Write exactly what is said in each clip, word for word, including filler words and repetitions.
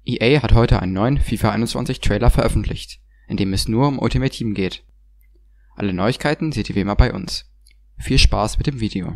E A hat heute einen neuen FIFA einundzwanzig Trailer veröffentlicht, in dem es nur um Ultimate Team geht. Alle Neuigkeiten seht ihr wie immer bei uns. Viel Spaß mit dem Video.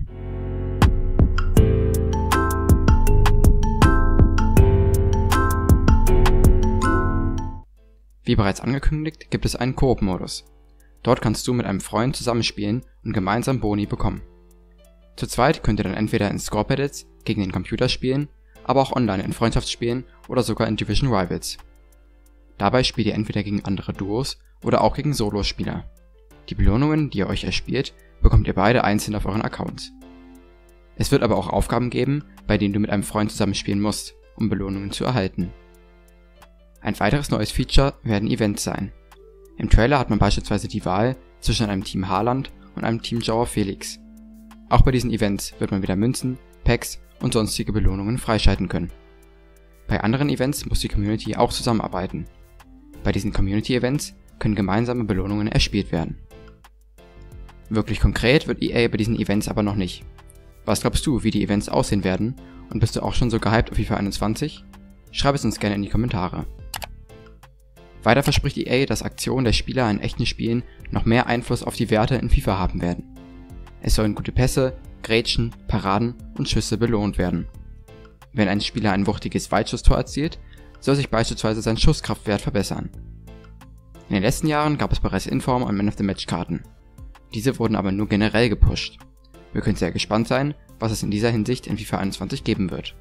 Wie bereits angekündigt, gibt es einen Koop-Modus. Dort kannst du mit einem Freund zusammenspielen und gemeinsam Boni bekommen. Zu zweit könnt ihr dann entweder in Score Battles gegen den Computer spielen, aber auch online in Freundschaftsspielen oder sogar in Division Rivals. Dabei spielt ihr entweder gegen andere Duos oder auch gegen Solospieler. Die Belohnungen, die ihr euch erspielt, bekommt ihr beide einzeln auf euren Accounts. Es wird aber auch Aufgaben geben, bei denen du mit einem Freund zusammenspielen musst, um Belohnungen zu erhalten. Ein weiteres neues Feature werden Events sein. Im Trailer hat man beispielsweise die Wahl zwischen einem Team Haaland und einem Team Joao Felix. Auch bei diesen Events wird man wieder Münzen, Packs und sonstige Belohnungen freischalten können. Bei anderen Events muss die Community auch zusammenarbeiten. Bei diesen Community-Events können gemeinsame Belohnungen erspielt werden. Wirklich konkret wird E A bei diesen Events aber noch nicht. Was glaubst du, wie die Events aussehen werden, und bist du auch schon so gehypt auf FIFA einundzwanzig? Schreib es uns gerne in die Kommentare. Weiter verspricht E A, dass Aktionen der Spieler in echten Spielen noch mehr Einfluss auf die Werte in FIFA haben werden. Es sollen gute Pässe, Grätschen, Paraden und Schüsse belohnt werden. Wenn ein Spieler ein wuchtiges Weitschusstor erzielt, soll sich beispielsweise sein Schusskraftwert verbessern. In den letzten Jahren gab es bereits Inform- und Man-of-the-Match-Karten. Diese wurden aber nur generell gepusht. Wir können sehr gespannt sein, was es in dieser Hinsicht in FIFA einundzwanzig geben wird.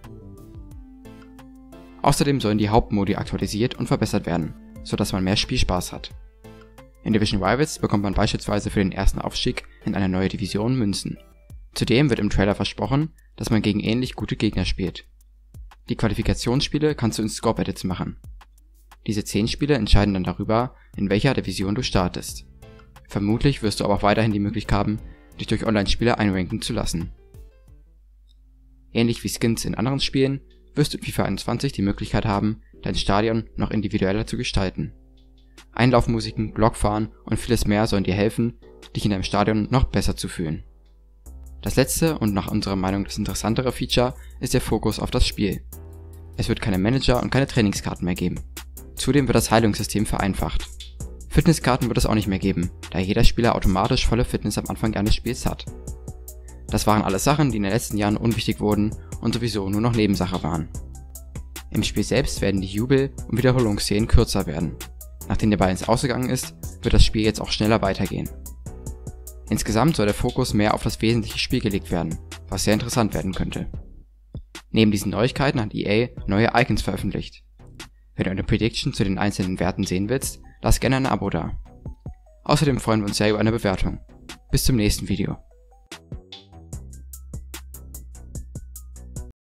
Außerdem sollen die Hauptmodi aktualisiert und verbessert werden, sodass man mehr Spielspaß hat. In Division Rivals bekommt man beispielsweise für den ersten Aufstieg in eine neue Division Münzen. Zudem wird im Trailer versprochen, dass man gegen ähnlich gute Gegner spielt. Die Qualifikationsspiele kannst du in Score Battles machen. Diese zehn Spiele entscheiden dann darüber, in welcher Division du startest. Vermutlich wirst du aber auch weiterhin die Möglichkeit haben, dich durch Online-Spiele einranken zu lassen. Ähnlich wie Skins in anderen Spielen wirst du in FIFA einundzwanzig die Möglichkeit haben, dein Stadion noch individueller zu gestalten. Einlaufmusiken, Blockfahren und vieles mehr sollen dir helfen, dich in deinem Stadion noch besser zu fühlen. Das letzte und nach unserer Meinung das interessantere Feature ist der Fokus auf das Spiel. Es wird keine Manager und keine Trainingskarten mehr geben. Zudem wird das Heilungssystem vereinfacht. Fitnesskarten wird es auch nicht mehr geben, da jeder Spieler automatisch volle Fitness am Anfang eines Spiels hat. Das waren alles Sachen, die in den letzten Jahren unwichtig wurden und sowieso nur noch Nebensache waren. Im Spiel selbst werden die Jubel- und Wiederholungsszenen kürzer werden. Nachdem der Ball ins Ausgegangen ist, wird das Spiel jetzt auch schneller weitergehen. Insgesamt soll der Fokus mehr auf das wesentliche Spiel gelegt werden, was sehr interessant werden könnte. Neben diesen Neuigkeiten hat E A neue Icons veröffentlicht. Wenn du eine Prediction zu den einzelnen Werten sehen willst, lass gerne ein Abo da. Außerdem freuen wir uns sehr über eine Bewertung. Bis zum nächsten Video.